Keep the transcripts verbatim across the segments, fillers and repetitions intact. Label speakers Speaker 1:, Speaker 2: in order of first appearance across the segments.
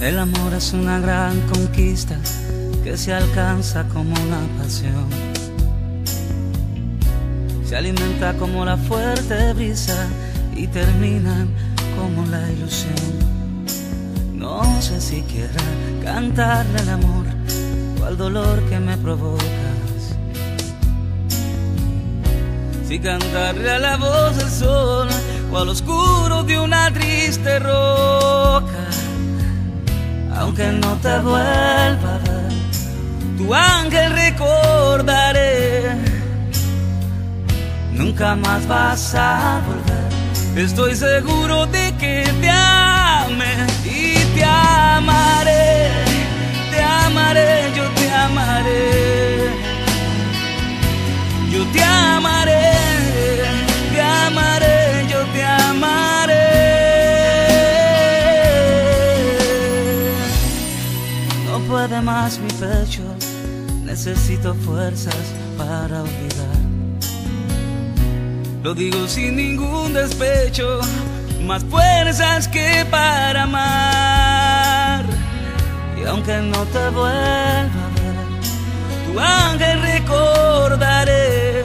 Speaker 1: El amor es una gran conquista que se alcanza como una pasión. Se alimenta como la fuerte brisa y termina como la ilusión. No sé si quiera cantarle al amor o al dolor que me provocas. Si cantarle a la voz del sol o al oscuro de una triste roca. Aunque no te vuelva a ver, tu ángel recordaré. Nunca más vas a volver. Estoy seguro de que te ame y te amaré. Te amaré, yo te amaré. Yo te amaré, te amaré, yo te amaré. No puede más mi pecho, necesito fuerzas para olvidar. Lo digo sin ningún despecho, más fuerzas que para amar. Y aunque no te vuelva a ver, tu ángel recordaré.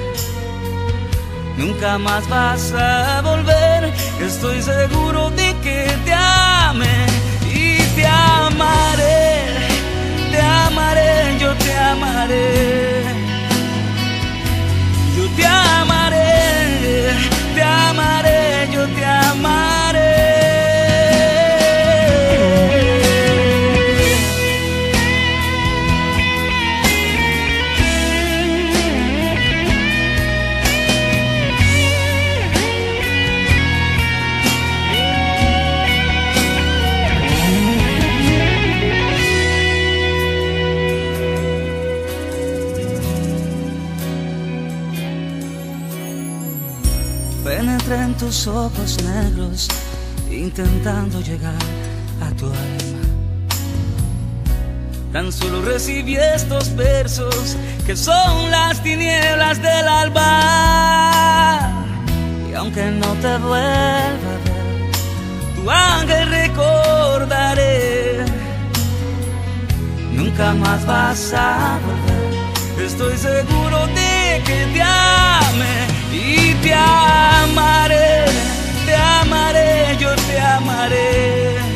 Speaker 1: Nunca más vas a volver, estoy seguro de que te ame y te amaré. Te amaré, yo te amaré. Yo te amaré, te amaré, yo te amaré. Penetré en tus ojos negros, intentando llegar a tu alma. Tan solo recibí estos versos que son las tinieblas del alba. Y aunque no te vuelva a ver, tu ángel recordaré. Nunca más vas a volver, estoy seguro de que te ame y te amaré, te amaré, yo te amaré.